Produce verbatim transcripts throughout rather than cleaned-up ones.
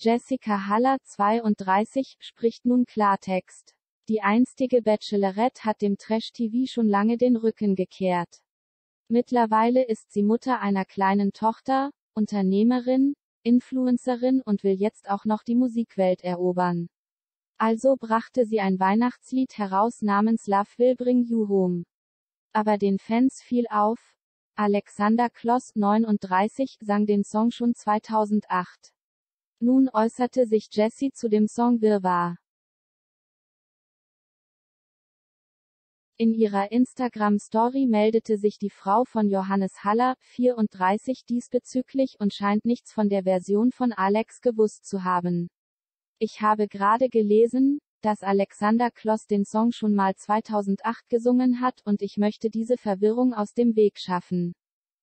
Jessica Haller, zweiunddreißig, spricht nun Klartext. Die einstige Bachelorette hat dem Trash-T V schon lange den Rücken gekehrt. Mittlerweile ist sie Mutter einer kleinen Tochter, Unternehmerin, Influencerin und will jetzt auch noch die Musikwelt erobern. Also brachte sie ein Weihnachtslied heraus namens Love Will Bring You Home. Aber den Fans fiel auf, Alexander Kloss, neununddreißig, sang den Song schon zweitausendacht. Nun äußerte sich Jessie zu dem Song Wirrwarr. In ihrer Instagram-Story meldete sich die Frau von Johannes Haller, vierunddreißig, diesbezüglich und scheint nichts von der Version von Alex gewusst zu haben. Ich habe gerade gelesen, dass Alexander Kloss den Song schon mal zweitausendacht gesungen hat und ich möchte diese Verwirrung aus dem Weg schaffen.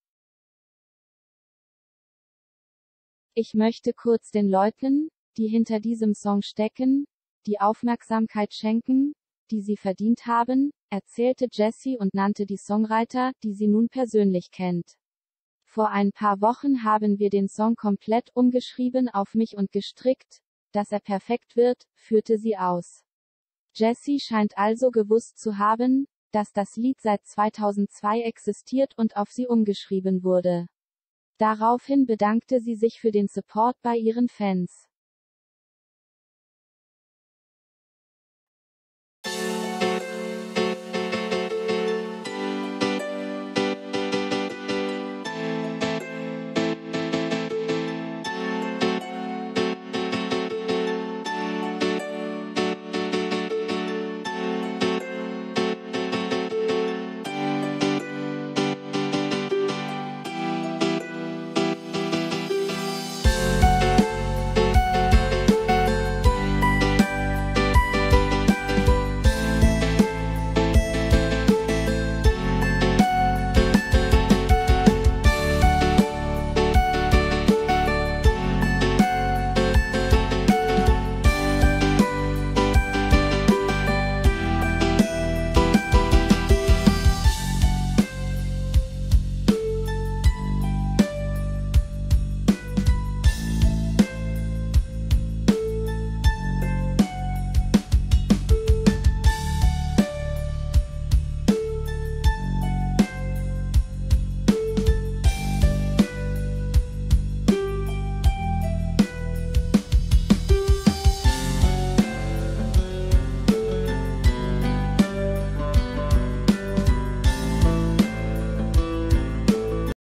Ich möchte kurz den Leuten, die hinter diesem Song stecken, die Aufmerksamkeit schenken, die sie verdient haben, erzählte Jessie und nannte die Songwriter, die sie nun persönlich kennt. Vor ein paar Wochen haben wir den Song komplett umgeschrieben auf mich und gestrickt, dass er perfekt wird, führte sie aus. Jessie scheint also gewusst zu haben, dass das Lied seit zweitausendzwei existiert und auf sie umgeschrieben wurde. Daraufhin bedankte sie sich für den Support bei ihren Fans.